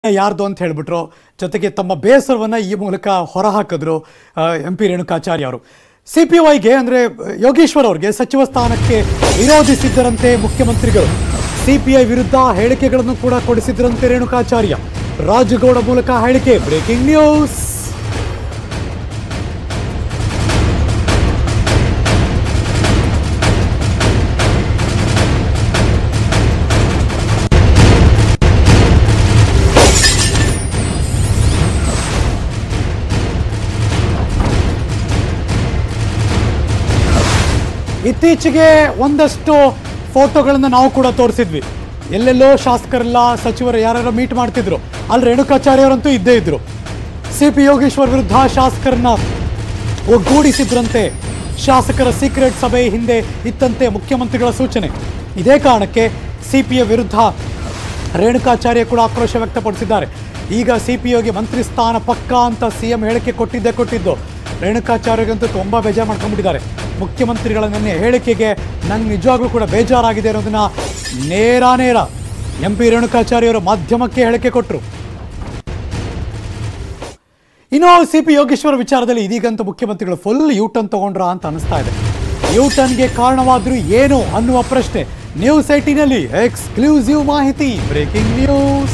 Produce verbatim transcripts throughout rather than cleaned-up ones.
ಯಾರ್ದು ಅಂತ ಹೇಳಿಬಿಟ್ರು. ಜೊತೆಗೆ ತಮ್ಮ ಬೇಸರವನ್ನು ಈ ಮೂಲಕ ಹೊರಹಾಕಿದ್ರು ಎಂ ಪಿ ರೇಣುಕಾಚಾರ್ಯ ಅವರು. ಸಿ ಪಿ ವೈಗೆ ಅಂದರೆ ಯೋಗೇಶ್ವರ್ ಅವರಿಗೆ ಸಚಿವ ಸ್ಥಾನಕ್ಕೆ ವಿರೋಧಿಸಿದ್ದರಂತೆ ಮುಖ್ಯಮಂತ್ರಿಗಳು. ಸಿ ಪಿ ಐ ವಿರುದ್ಧ ಹೇಳಿಕೆಗಳನ್ನು ಕೂಡ ಕೊಡಿಸಿದ್ರಂತೆ ರೇಣುಕಾಚಾರ್ಯ. ರಾಜಗೌಡ ಮೂಲಕ ಹೇಳಿಕೆ. Breaking news. ಇತ್ತೀಚೆಗೆ ಒಂದಷ್ಟು ಫೋಟೋಗಳನ್ನು ನಾವು ಕೂಡ ತೋರಿಸಿದ್ವಿ. ಎಲ್ಲೆಲ್ಲೋ ಶಾಸಕರೆಲ್ಲ ಸಚಿವರು ಯಾರ್ಯಾರೋ ಮೀಟ್ ಮಾಡ್ತಿದ್ರು. ಅಲ್ಲಿ ರೇಣುಕಾಚಾರ್ಯ ಅವರಂತೂ ಇದ್ದೇ ಇದ್ರು. ಸಿ ಪಿ ಯೋಗೇಶ್ವರ್ ವಿರುದ್ಧ ಶಾಸಕರನ್ನ ಒಗ್ಗೂಡಿಸಿದ್ರಂತೆ. ಶಾಸಕರ ಸೀಕ್ರೆಟ್ ಸಭೆ ಹಿಂದೆ ಇತ್ತಂತೆ ಮುಖ್ಯಮಂತ್ರಿಗಳ ಸೂಚನೆ. ಇದೇ ಕಾರಣಕ್ಕೆ ಸಿ ಪಿ ಐ ವಿರುದ್ಧ ರೇಣುಕಾಚಾರ್ಯ ಕೂಡ ಆಕ್ರೋಶ ವ್ಯಕ್ತಪಡಿಸಿದ್ದಾರೆ. ಈಗ ಸಿ ಪಿ ಐಗೆ ಮಂತ್ರಿ ಸ್ಥಾನ ಪಕ್ಕಾ ಅಂತ ಸಿ ಎಂ ಹೇಳಿಕೆ ಕೊಟ್ಟಿದ್ದೇ ಕೊಟ್ಟಿದ್ದು. ರೇಣುಕಾಚಾರ್ಯಗಂತೂ ತುಂಬ ಬೇಜಾರು ಮಾಡ್ಕೊಂಡ್ಬಿಟ್ಟಿದ್ದಾರೆ. ಮುಖ್ಯಮಂತ್ರಿಗಳ ನನ್ನ ಹೇಳಿಕೆಗೆ ನಂಗೆ ನಿಜವಾಗ್ಲೂ ಕೂಡ ಬೇಜಾರಾಗಿದೆ ಅನ್ನೋದನ್ನ ನೇರ ನೇರ ಎಂ ಪಿ ರೇಣುಕಾಚಾರ್ಯವರು ಮಾಧ್ಯಮಕ್ಕೆ ಹೇಳಿಕೆ ಕೊಟ್ಟರು. ಇನ್ನು ಸಿ ಪಿ ಯೋಗೇಶ್ವರ ವಿಚಾರದಲ್ಲಿ ಇದೀಗಂತೂ ಮುಖ್ಯಮಂತ್ರಿಗಳು ಫುಲ್ ಯೂ ಟರ್ನ್ ತಗೊಂಡ್ರ ಅಂತ ಅನಿಸ್ತಾ ಇದೆ. ಯೂ ಟರ್ನ್ಗೆ ಕಾರಣವಾದ್ರೂ ಏನು ಅನ್ನುವ ಪ್ರಶ್ನೆ. ನ್ಯೂಸ್ ಏಟೀನಲ್ಲಿ ಎಕ್ಸ್ಕ್ಲೂಸಿವ್ ಮಾಹಿತಿ. Breaking news.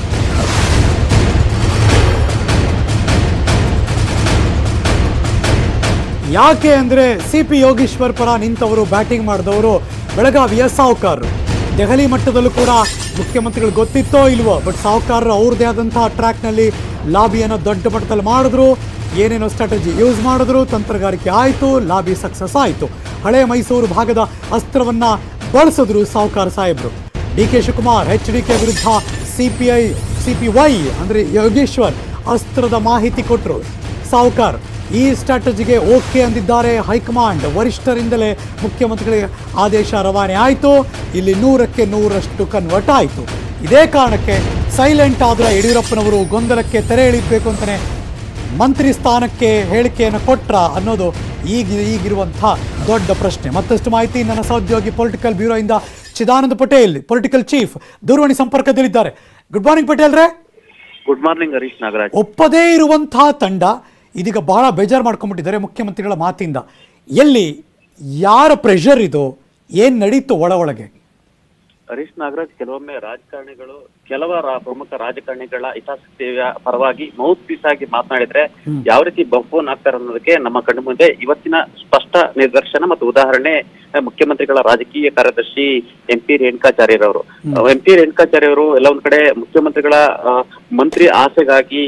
ಯಾಕೆ ಅಂದರೆ ಸಿ ಪಿ ಯೋಗೇಶ್ವರ್ ಪರ ನಿಂತವರು, ಬ್ಯಾಟಿಂಗ್ ಮಾಡಿದವರು ಬೆಳಗಾವಿಯ ಸಾಹುಕಾರರು. ದೆಹಲಿ ಮಟ್ಟದಲ್ಲೂ ಕೂಡ ಮುಖ್ಯಮಂತ್ರಿಗಳು ಗೊತ್ತಿತ್ತೋ ಇಲ್ವೋ, ಬಟ್ ಸಾಹುಕಾರರು ಅವ್ರದ್ದೇ ಆದಂತಹ ಟ್ರ್ಯಾಕ್ನಲ್ಲಿ ಲಾಬಿಯನ್ನು ದೊಡ್ಡ ಮಟ್ಟದಲ್ಲಿ ಮಾಡಿದ್ರು. ಏನೇನೋ ಸ್ಟ್ರಾಟಜಿ ಯೂಸ್ ಮಾಡಿದ್ರು. ತಂತ್ರಗಾರಿಕೆ ಆಯಿತು, ಲಾಬಿ ಸಕ್ಸಸ್ ಆಯಿತು. ಹಳೆ ಮೈಸೂರು ಭಾಗದ ಅಸ್ತ್ರವನ್ನು ಬಳಸಿದ್ರು ಸಾಹುಕಾರ ಸಾಹೇಬರು. D K Shivakumar H D K ವಿರುದ್ಧ C P I C P Y ಅಂದರೆ ಯೋಗೇಶ್ವರ್ ಅಸ್ತ್ರದ ಮಾಹಿತಿ ಕೊಟ್ಟರು. ಸಾಹುಕಾರ್ ಈ ಸ್ಟ್ರಾಟಜಿಗೆ ಓಕೆ ಅಂದಿದ್ದಾರೆ ಹೈಕಮಾಂಡ್. ವರಿಷ್ಠರಿಂದಲೇ ಮುಖ್ಯಮಂತ್ರಿಗಳಿಗೆ ಆದೇಶ ರವಾನೆ ಆಯಿತು. ಇಲ್ಲಿ ನೂರಕ್ಕೆ ನೂರಷ್ಟು ಕನ್ವರ್ಟ್ ಆಯಿತು. ಇದೇ ಕಾರಣಕ್ಕೆ ಸೈಲೆಂಟ್ ಆದ ಯಡಿಯೂರಪ್ಪನವರು ಗೊಂದಲಕ್ಕೆ ತೆರೆ ಎಳಿಬೇಕು ಅಂತಲೇ ಮಂತ್ರಿ ಸ್ಥಾನಕ್ಕೆ ಹೇಳಿಕೆಯನ್ನು ಕೊಟ್ರ ಅನ್ನೋದು ಈಗ ಈಗಿರುವಂಥ ದೊಡ್ಡ ಪ್ರಶ್ನೆ. ಮತ್ತಷ್ಟು ಮಾಹಿತಿ ನನ್ನ ಸಹೋದ್ಯೋಗಿ ಪೊಲಿಟಿಕಲ್ ಬ್ಯೂರೋಯಿಂದ ಚಿದಾನಂದ ಪಟೇಲ್, ಪೊಲಿಟಿಕಲ್ ಚೀಫ್, ದೂರವಾಣಿ ಸಂಪರ್ಕದಲ್ಲಿದ್ದಾರೆ. ಗುಡ್ ಮಾರ್ನಿಂಗ್ ಪಟೇಲ್ ರೇ. Good morning Harish Nagaraj. ಒಪ್ಪದೇ ಇರುವಂತಹ ತಂಡ ಇದೀಗ ಬಹಳ ಬೇಜಾರು ಮಾಡ್ಕೊಂಡ್ಬಿಟ್ಟಿದ್ದಾರೆ ಮುಖ್ಯಮಂತ್ರಿಗಳ ಮಾತಿಂದ. ಎಲ್ಲಿ ಯಾರ ಪ್ರೆಷರ್ ಇದು, ಏನ್ ನಡೀತು ಒಳ ಒಳಗೆ? ಹರೀಶ್ ನಾಗರಾಜ್, ಕೆಲವೊಮ್ಮೆ ರಾಜಕಾರಣಿಗಳು ಕೆಲವರ ಪ್ರಮುಖ ರಾಜಕಾರಣಿಗಳ ಹಿತಾಸಕ್ತಿಯ ಪರವಾಗಿ ಮೌತ್ ಪೀಸ್ ಆಗಿ ಮಾತನಾಡಿದ್ರೆ ಯಾವ ರೀತಿ ಬಫೂನ್ ಆಗ್ತಾರೆ ಅನ್ನೋದಕ್ಕೆ ನಮ್ಮ ಕಣ್ಣು ಮುಂದೆ ಇವತ್ತಿನ ಸ್ಪಷ್ಟ ನಿದರ್ಶನ ಮತ್ತು ಉದಾಹರಣೆ ಮುಖ್ಯಮಂತ್ರಿಗಳ ರಾಜಕೀಯ ಕಾರ್ಯದರ್ಶಿ ಎಂ ಪಿ ರೇಣುಕಾಚಾರ್ಯರವರು. ಎಂ ಪಿ ರೇಣುಕಾಚಾರ್ಯವರು ಎಲ್ಲ ಒಂದ್ ಕಡೆ ಮುಖ್ಯಮಂತ್ರಿಗಳ ಮಂತ್ರಿ ಆಸೆಗಾಗಿ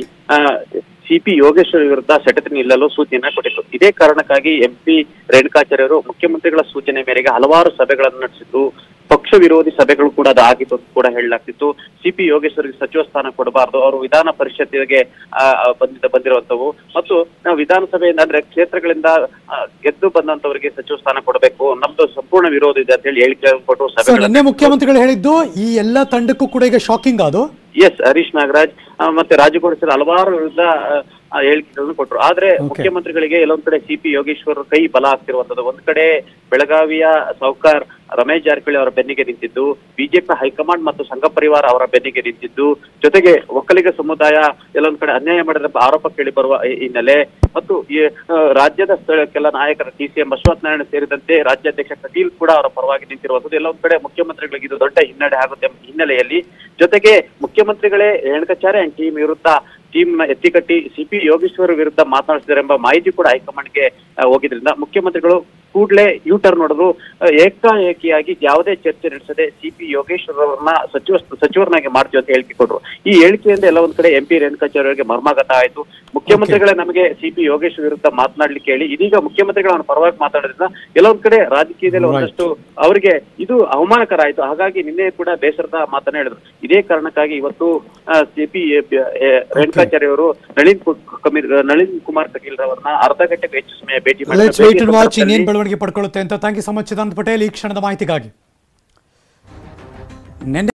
ಸಿ ಪಿ ಯೋಗೇಶ್ವರ್ ವಿರುದ್ಧ ಸೆಟೆದು ನಿಲ್ಲಲು ಸೂಚನೆಯನ್ನ ಕೊಟ್ಟಿತ್ತು. ಇದೇ ಕಾರಣಕ್ಕಾಗಿ ಎಂ ಪಿ ರೇಣುಕಾಚಾರ್ಯರು ಮುಖ್ಯಮಂತ್ರಿಗಳ ಸೂಚನೆ ಮೇರೆಗೆ ಹಲವಾರು ಸಭೆಗಳನ್ನು ನಡೆಸಿದ್ದು, ಪಕ್ಷ ವಿರೋಧಿ ಸಭೆಗಳು ಕೂಡ ಅದು ಆಗಿತ್ತು ಅಂತ ಕೂಡ ಹೇಳಲಾಗ್ತಿತ್ತು. ಸಿ ಪಿ ಯೋಗೇಶ್ವರ್ಗೆ ಸಚಿವ ಸ್ಥಾನ ಕೊಡಬಾರ್ದು, ಅವರು ವಿಧಾನ ಪರಿಷತ್ತಿಗೆ ಬಂದಿದ್ದ ಬಂದಿರುವಂತವು ಮತ್ತು ನಾವು ವಿಧಾನಸಭೆಯಿಂದ ಅಂದ್ರೆ ಕ್ಷೇತ್ರಗಳಿಂದ ಗೆದ್ದು ಬಂದಂತವರಿಗೆ ಸಚಿವ ಸ್ಥಾನ ಕೊಡಬೇಕು, ನಮ್ದು ಸಂಪೂರ್ಣ ವಿರೋಧ ಇದೆ ಅಂತ ಹೇಳಿ ಹೇಳಿಕೆ ಕೊಟ್ಟು ಸಭೆ ಮುಖ್ಯಮಂತ್ರಿಗಳು ಹೇಳಿದ್ದು ಈ ಎಲ್ಲ ತಂಡಕ್ಕೂ ಕೂಡ ಈಗ ಶಾಕಿಂಗ್ ಅದು. ಎಸ್ ಹರೀಶ್ ನಾಗರಾಜ್, ಮತ್ತೆ ರಾಜಗೌಡ ಸರ್ ಹಲವಾರು ವಿರುದ್ಧ ಹೇಳಿಕೆಗಳನ್ನು ಕೊಟ್ಟರು. ಆದ್ರೆ ಮುಖ್ಯಮಂತ್ರಿಗಳಿಗೆ ಎಲ್ಲೊಂದ್ ಕಡೆ ಸಿ ಪಿ ಯೋಗೇಶ್ವರ್ ಕೈ ಬಲ ಆಗ್ತಿರುವಂತದ್ದು. ಒಂದ್ ಕಡೆ ಬೆಳಗಾವಿಯ ಸಾಹುಕಾರ್ ರಮೇಶ್ ಜಾರಕಿಹೊಳಿ ಅವರ ಬೆನ್ನಿಗೆ ನಿಂತಿದ್ದು, ಬಿಜೆಪಿ ಹೈಕಮಾಂಡ್ ಮತ್ತು ಸಂಘ ಪರಿವಾರ ಅವರ ಬೆನ್ನಿಗೆ ನಿಂತಿದ್ದು, ಜೊತೆಗೆ ಒಕ್ಕಲಿಗ ಸಮುದಾಯ ಎಲ್ಲೊಂದ್ ಕಡೆ ಅನ್ಯಾಯ ಮಾಡಿದ ಆರೋಪ ಕೇಳಿ ಬರುವ ಹಿನ್ನೆಲೆ ಮತ್ತು ಈ ರಾಜ್ಯದ ಕೆಲ ನಾಯಕರ ಟಿ ಸಿ ಎಂ ಅಶ್ವತ್ಥನಾರಾಯಣ ಸೇರಿದಂತೆ ರಾಜ್ಯಾಧ್ಯಕ್ಷ ಕಟೀಲ್ ಕೂಡ ಅವರ ಪರವಾಗಿ ನಿಂತಿರುವಂತದ್ದು. ಎಲ್ಲ ಒಂದ್ ಕಡೆ ಮುಖ್ಯಮಂತ್ರಿಗಳಿಗೆ ಇದು ದೊಡ್ಡ ಹಿನ್ನಡೆ ಆಗುತ್ತೆ ಹಿನ್ನೆಲೆಯಲ್ಲಿ ಜೊತೆಗೆ ಮುಖ್ಯಮಂತ್ರಿಗಳೇ ರೇಣುಕಾಚಾರ್ಯ ಅಂಡ್ ಟೀಮ್ ವಿರುದ್ಧ ಟೀಮ್ ನ ಎತ್ತಿಕಟ್ಟಿ ಸಿ ಪಿ ಯೋಗೇಶ್ವರ್ ವಿರುದ್ಧ ಮಾತನಾಡಿಸಿದ್ದಾರೆ ಎಂಬ ಮಾಹಿತಿ ಕೂಡ ಹೈಕಮಾಂಡ್ಗೆ ಹೋಗಿದ್ರಿಂದ ಮುಖ್ಯಮಂತ್ರಿಗಳು ಕೂಡಲೇ ಯೂ ಟರ್ನ್ ನೋಡಿದ್ರು. ಏಕಾಏಕಿಯಾಗಿ ಯಾವುದೇ ಚರ್ಚೆ ನಡೆಸದೆ ಸಿ ಪಿ ಯೋಗೇಶ್ವರ್ ಅವರನ್ನ ಸಚಿವ ಸಚಿವರನ್ನಾಗಿ ಮಾಡ್ತೀವಿ ಅಂತ ಹೇಳಿಕೆ ಕೊಟ್ಟರು. ಈ ಹೇಳಿಕೆಯಿಂದ ಎಲ್ಲ ಒಂದ್ ಕಡೆ ಎಂ ಪಿ ರೇಣುಕಾಚಾರ್ಯ ಅವರಿಗೆ ಮರ್ಮಾಘಾತ ಆಯಿತು. ಮುಖ್ಯಮಂತ್ರಿಗಳೇ ನಮಗೆ ಸಿ ಪಿ ಯೋಗೇಶ್ವರ್ ವಿರುದ್ಧ ಮಾತನಾಡ್ಲಿಕ್ಕೆ ಹೇಳಿ ಇದೀಗ ಮುಖ್ಯಮಂತ್ರಿಗಳ ಪರವಾಗಿ ಮಾತಾಡೋದ್ರಿಂದ ಎಲ್ಲ ಒಂದ್ ಕಡೆ ರಾಜಕೀಯದಲ್ಲಿ ಒಂದಷ್ಟು ಅವರಿಗೆ ಇದು ಅವಮಾನಕರ ಆಯಿತು. ಹಾಗಾಗಿ ನಿನ್ನೆ ಕೂಡ ಬೇಸರದ ಮಾತನ್ನ ಹೇಳಿದ್ರು. ಇದೇ ಕಾರಣಕ್ಕಾಗಿ ಇವತ್ತು ಸಿ ಪಿ ರೇಣುಕಾಚಾರ್ಯ ಅವರು ನಳಿನ್ ನಳಿನ್ ಕುಮಾರ್ ಕಟೀಲ್ ಅವರನ್ನ ಅರ್ಧ ಗಂಟೆಗೆ ಹೆಚ್ಚು ಸಮಯ ಭೇಟಿ ಮಾಡಿ ಪಡ್ಕೊಳ್ಳುತ್ತೆ ಅಂತ. Thank you so much Chidananda Patel ಈ ಕ್ಷಣದ ಮಾಹಿತಿಗಾಗಿ.